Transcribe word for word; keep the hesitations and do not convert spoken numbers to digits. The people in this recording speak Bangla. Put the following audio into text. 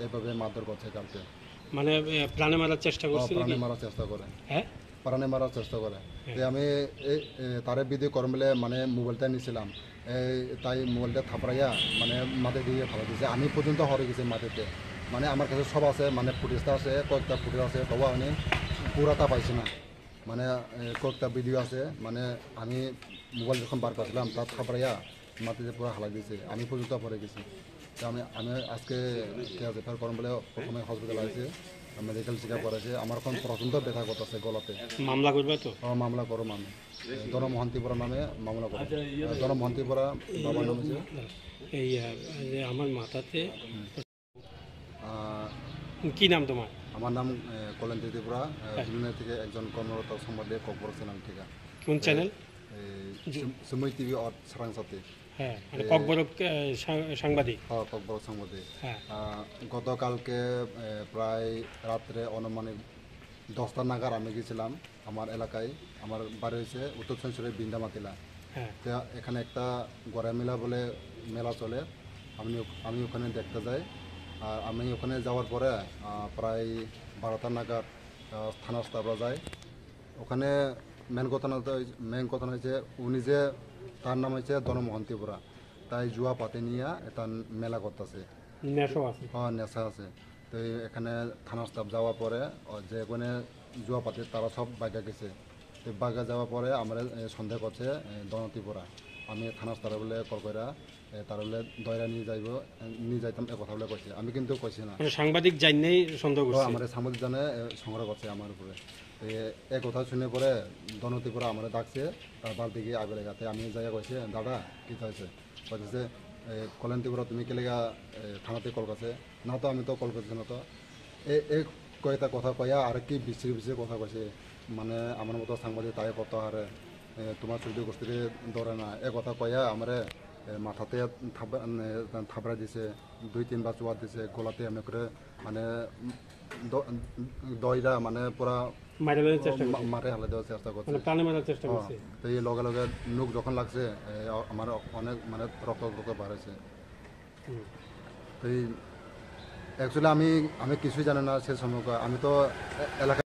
এভাবে মারধর করছে কালকে। মানে প্রাণে মারার চেষ্টা করছিল? প্রাণে মারার চেষ্টা করে। হ্যাঁ, প্রাণে মারার চেষ্টা করে। তো আমি তারে ভিডিও করম বলে মানে মোবাইলটা নিয়েছিলাম, তাই মোবাইলটা থাপড়াইয়া মানে মাঠে দিয়ে ভালো দিয়েছে। আমি পর্যন্ত হরে গেছি মাটিতে। মানে আমার কাছে সব আছে, মানে ফুটেজটা আছে, কয়েকটা ফুটেজ আছে, তবু আমি পুরাটা পাইছি না। মানে কয়েকটা ভিডিও আছে, মানে আমি মোবাইল যখন বার করছিলাম তার থাপড়াইয়া মাটিতে পুরো হালাই দিয়েছে। আমি পর্যন্ত পরে গেছি। তো আমি আমি আজকে রেফার করম বলে প্রথমে হসপিটাল আছে, মেডিকেল চেক আপ করেছে। আমার এখন প্রচণ্ড ব্যথা করতেছে গলাতে। মামলা করবে তো? মামলা করো আমি ধন মহান্তিপুরা নামে মামলা করো। ধন মহান্তিপুরা বাবার নাম হচ্ছে এই আমার মাথাতে। কি নাম তোমার? আমার নাম কল্যাণ ত্রিপুরা, দুনিয়া থেকে একজন কর্মরত সংবাদে ককবর চ্যানেল থেকে। কোন চ্যানেল? সুময় টিভি অর সারাংসাতে। হ্যাঁ, মানে ককবরক সাংবাদিক। হ্যাঁ, ককবরক সাংবাদিক। গতকালকে প্রায় রাত্রে অনুমানিক দশটা নাগাদ আমি গেছিলাম আমার এলাকায়। আমার বাড়ি হয়েছে উত্তর চঞ্চলের বিন্দামাতিলা। তো এখানে একটা গড়া মেলা বলে মেলা চলে, আমি আমি ওখানে দেখতে যাই। আর আমি ওখানে যাওয়ার পরে প্রায় বারোটা নাগাদ থানা স্টাফরা যায়। ওখানে মেন কথা মেন কথা হয়েছে উনি যে তার নাম হয়েছে ধনমহন্তিপুরা, তাই জুয়া পাতে নিয়ে এটা মেলা করতেছে। হ্যাঁ, নেশা আছে। তো এখানে থানা স্টাফ যাওয়ার পরে যে ওখানে জুয়া পাতে তারা সব বাগা গেছে। তো বাগা যাওয়ার পরে আমরা সন্দেহ করছে ধনতিপুরা। আমি থানা স্টাফ বলে কল করে তারা বলে দয়রা নিয়ে যাইব, নিয়ে যাইতাম এ কথা বলে কইছে। আমি কিন্তু কইছি না, সাংবাদিক জানেই সন্দেহ করছে। আমার সাংবাদিক জানে সংগ্রহ করছে আমার উপরে। এ কথা শুনে পরে ধনতিপুরা আমার ডাকছে, তার বাড়িতে গিয়ে আগে লেগাতে আমি জায়গা কইছে দাদা কী হয়েছে, কইছে কল্যাণ ত্রিপুরা তুমি কে লেগা থানাতে কল করছে না? তো আমি তো কল করছি না। তো এই কয়েকটা কথা কয়া আর কি বিশ্রী বিশ্রী কথা কইছে, মানে আমার মতো সাংবাদিক তাই কত হারে তোমার চৌধুরী গোষ্ঠীতে ধরে না, এ কথা কয়া আমার মাথাতে থাপড়া দিছে, দুই তিনবার চোয়ার দিছে, গলাতে এমনি করে মানে দইরা মানে পুরা মারে হালে দেওয়ার চেষ্টা করছে। তো এই লগে লগে নুক যখন লাগছে আমার অনেক মানে রক্ত রক্ত বাড়াইছে। তো এই অ্যাকচুয়ালি আমি আমি কিছুই জানি না সে সময়। আমি তো এলাকা